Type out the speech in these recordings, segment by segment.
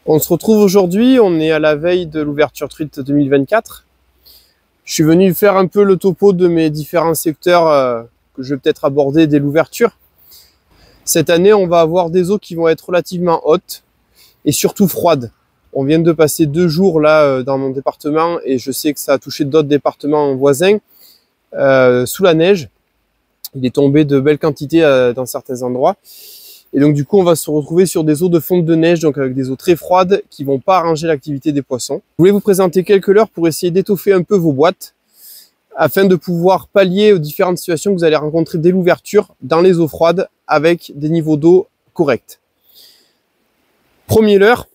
On se retrouve aujourd'hui, on est à la veille de l'ouverture truite 2024. Je suis venu faire un peu le topo de mes différents secteurs que je vais peut-être aborder dès l'ouverture. Cette année, on va avoir des eaux qui vont être relativement hautes et surtout froides. On vient de passer 2 jours là dans mon département et je sais que ça a touché d'autres départements voisins sous la neige. Il est tombé de belles quantités dans certains endroits. Et donc du coup, on va se retrouver sur des eaux de fonte de neige, donc avec des eaux très froides qui vont pas arranger l'activité des poissons. Je voulais vous présenter quelques leurres pour essayer d'étoffer un peu vos boîtes afin de pouvoir pallier aux différentes situations que vous allez rencontrer dès l'ouverture dans les eaux froides avec des niveaux d'eau corrects. Premier leurre,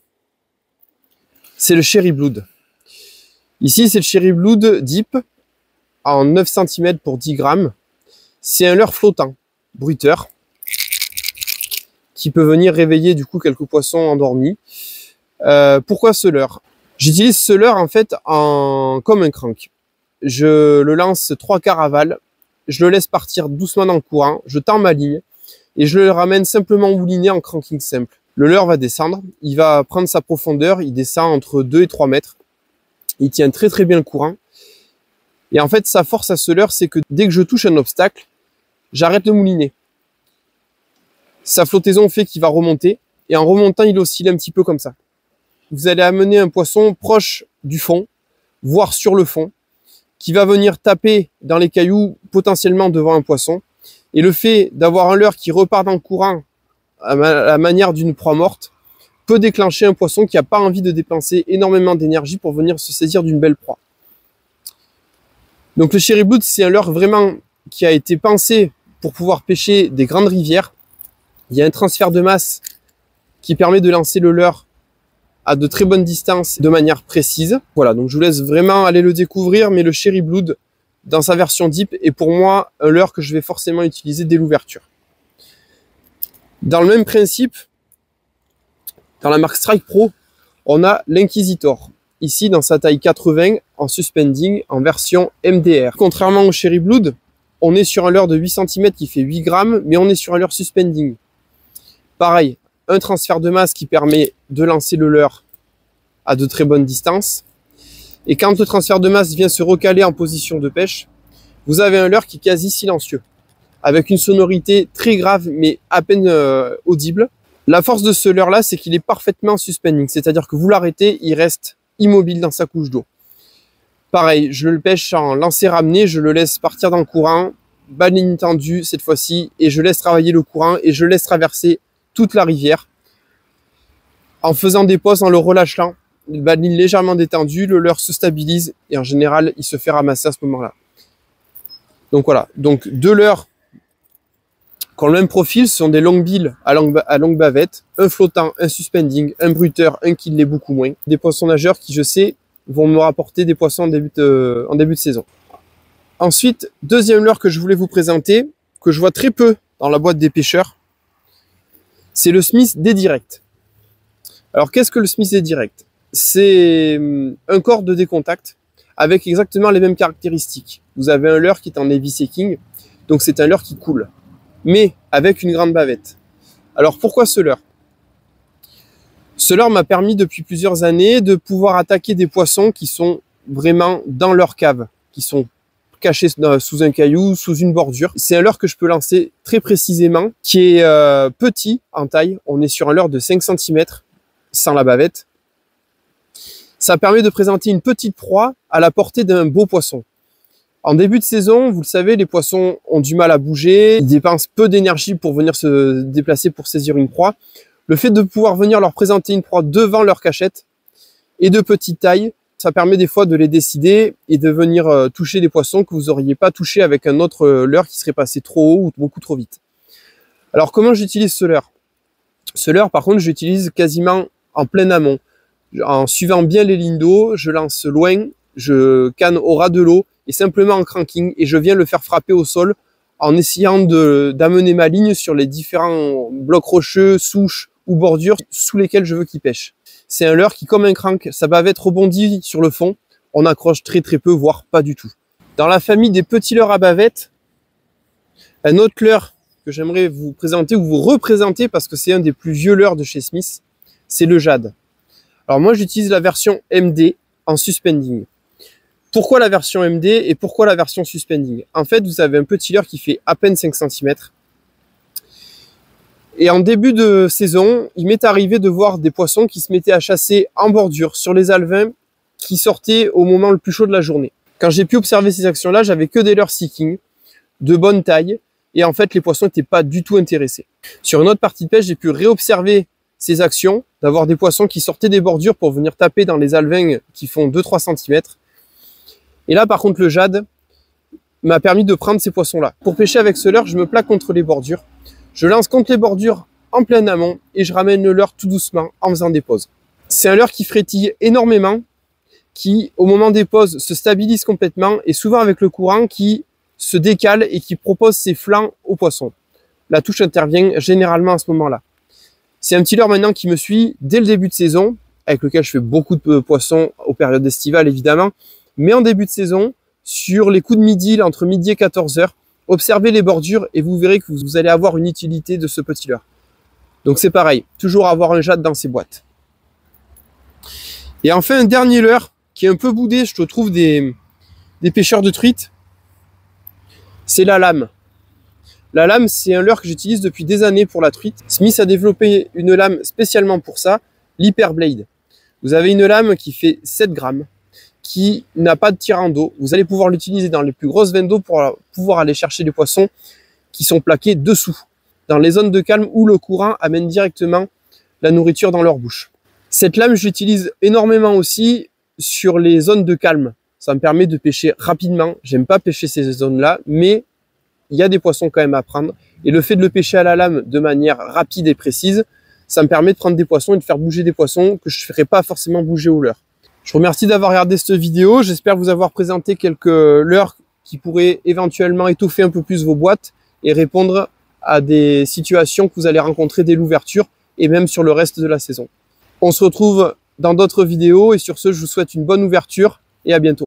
c'est le Cherry Blood. Ici, c'est le Cherry Blood Deep en 9 cm pour 10 grammes. C'est un leurre flottant, bruiteur, qui peut venir réveiller du coup quelques poissons endormis. Pourquoi ce leurre? J'utilise ce leurre en fait comme un crank. Je le lance 3/4 aval, je le laisse partir doucement dans le courant, je tends ma ligne et je le ramène simplement mouliné en cranking simple. Le leurre va descendre, il va prendre sa profondeur, il descend entre 2 et 3 mètres. Il tient très très bien le courant. Et en fait, sa force à ce leurre, c'est que dès que je touche un obstacle, j'arrête le moulinet. Sa flottaison fait qu'il va remonter, et en remontant, il oscille un petit peu comme ça. Vous allez amener un poisson proche du fond, voire sur le fond, qui va venir taper dans les cailloux potentiellement devant un poisson. Et le fait d'avoir un leurre qui repart dans le courant à la manière d'une proie morte peut déclencher un poisson qui n'a pas envie de dépenser énormément d'énergie pour venir se saisir d'une belle proie. Donc le Cherry Blood, c'est un leurre vraiment qui a été pensé pour pouvoir pêcher des grandes rivières. Il y a un transfert de masse qui permet de lancer le leurre à de très bonnes distances de manière précise. Voilà, donc je vous laisse vraiment aller le découvrir, mais le Cherry Blood, dans sa version deep, est pour moi un leurre que je vais forcément utiliser dès l'ouverture. Dans le même principe, dans la marque Strike Pro, on a l'Inquisitor. Ici, dans sa taille 80, en suspending, en version MDR. Contrairement au Cherry Blood, on est sur un leurre de 8 cm qui fait 8 grammes, mais on est sur un leurre suspending. Pareil, un transfert de masse qui permet de lancer le leurre à de très bonnes distances. Et quand le transfert de masse vient se recaler en position de pêche, vous avez un leurre qui est quasi silencieux, avec une sonorité très grave mais à peine audible. La force de ce leurre-là, c'est qu'il est parfaitement suspending, c'est-à-dire que vous l'arrêtez, il reste immobile dans sa couche d'eau. Pareil, je le pêche en lancer-ramener, je le laisse partir dans le courant, balle ligne tendue cette fois-ci, et je laisse travailler le courant et je laisse traverser toute la rivière en faisant des pauses, en le relâchant, balle ligne légèrement détendue, le leurre se stabilise et en général il se fait ramasser à ce moment-là. Donc voilà, donc 2 leurres qui ont le même profil, ce sont des longues billes à longue bavette, un flottant, un suspending, un bruiteur, un qui l'est beaucoup moins. Des poissons nageurs qui, je sais, vont me rapporter des poissons en début de saison. Ensuite, deuxième leurre que je voulais vous présenter, que je vois très peu dans la boîte des pêcheurs, c'est le Smith D-Direct. Alors qu'est-ce que le Smith D-Direct? C'est un corps de décontact avec exactement les mêmes caractéristiques. Vous avez un leurre qui est en heavy seeking, donc c'est un leurre qui coule, mais avec une grande bavette. Alors pourquoi ce leurre? Ce leurre m'a permis depuis plusieurs années de pouvoir attaquer des poissons qui sont vraiment dans leur cave, qui sont cachés sous un caillou, sous une bordure. C'est un leurre que je peux lancer très précisément, qui est petit en taille. On est sur un leurre de 5 cm sans la bavette. Ça permet de présenter une petite proie à la portée d'un beau poisson. En début de saison, vous le savez, les poissons ont du mal à bouger, ils dépensent peu d'énergie pour venir se déplacer pour saisir une proie. Le fait de pouvoir venir leur présenter une proie devant leur cachette et de petite taille, ça permet des fois de les décider et de venir toucher des poissons que vous n'auriez pas touché avec un autre leurre qui serait passé trop haut ou beaucoup trop vite. Alors comment j'utilise ce leurre? Ce leurre, par contre, j'utilise quasiment en plein amont. En suivant bien les lignes d'eau, je lance loin, je canne au ras de l'eau et simplement en cranking et je viens le faire frapper au sol en essayant d'amener ma ligne sur les différents blocs rocheux, souches ou bordures sous lesquels je veux qu'il pêche. C'est un leurre qui, comme un crank, sa bavette rebondit sur le fond, on accroche très très peu, voire pas du tout. Dans la famille des petits leurres à bavette, un autre leurre que j'aimerais vous présenter ou vous représenter parce que c'est un des plus vieux leurres de chez Smith, c'est le Jade. Alors moi, j'utilise la version MD en suspending. Pourquoi la version MD et pourquoi la version suspending? En fait, vous avez un petit leurre qui fait à peine 5 cm. Et en début de saison, il m'est arrivé de voir des poissons qui se mettaient à chasser en bordure sur les alevins qui sortaient au moment le plus chaud de la journée. Quand j'ai pu observer ces actions-là, j'avais que des leurres seeking de bonne taille et en fait, les poissons n'étaient pas du tout intéressés. Sur une autre partie de pêche, j'ai pu réobserver ces actions, d'avoir des poissons qui sortaient des bordures pour venir taper dans les alevins qui font 2-3 cm. Et là, par contre, le jade m'a permis de prendre ces poissons-là. Pour pêcher avec ce leurre, je me plaque contre les bordures. Je lance contre les bordures en plein amont et je ramène le leurre tout doucement en faisant des pauses. C'est un leurre qui frétille énormément, qui au moment des pauses se stabilise complètement et souvent avec le courant qui se décale et qui propose ses flancs aux poissons. La touche intervient généralement à ce moment-là. C'est un petit leurre maintenant qui me suit dès le début de saison, avec lequel je fais beaucoup de poissons aux périodes estivales évidemment, mais en début de saison, sur les coups de midi, entre midi et 14h, observez les bordures et vous verrez que vous allez avoir une utilité de ce petit leurre. Donc c'est pareil, toujours avoir un jade dans ses boîtes. Et enfin un dernier leurre qui est un peu boudé, je trouve, des pêcheurs de truites, c'est la lame. La lame, c'est un leurre que j'utilise depuis des années pour la truite. Smith a développé une lame spécialement pour ça, l'Hyperblade. Vous avez une lame qui fait 7 grammes, qui n'a pas de tirant d'eau. Vous allez pouvoir l'utiliser dans les plus grosses veines d'eau pour pouvoir aller chercher des poissons qui sont plaqués dessous, dans les zones de calme où le courant amène directement la nourriture dans leur bouche. Cette lame, je l'utilise énormément aussi sur les zones de calme. Ça me permet de pêcher rapidement. J'aime pas pêcher ces zones-là, mais il y a des poissons quand même à prendre. Et le fait de le pêcher à la lame de manière rapide et précise, ça me permet de prendre des poissons et de faire bouger des poissons que je ne ferais pas forcément bouger au leurre. Je vous remercie d'avoir regardé cette vidéo. J'espère vous avoir présenté quelques leurres qui pourraient éventuellement étoffer un peu plus vos boîtes et répondre à des situations que vous allez rencontrer dès l'ouverture et même sur le reste de la saison. On se retrouve dans d'autres vidéos et sur ce, je vous souhaite une bonne ouverture et à bientôt.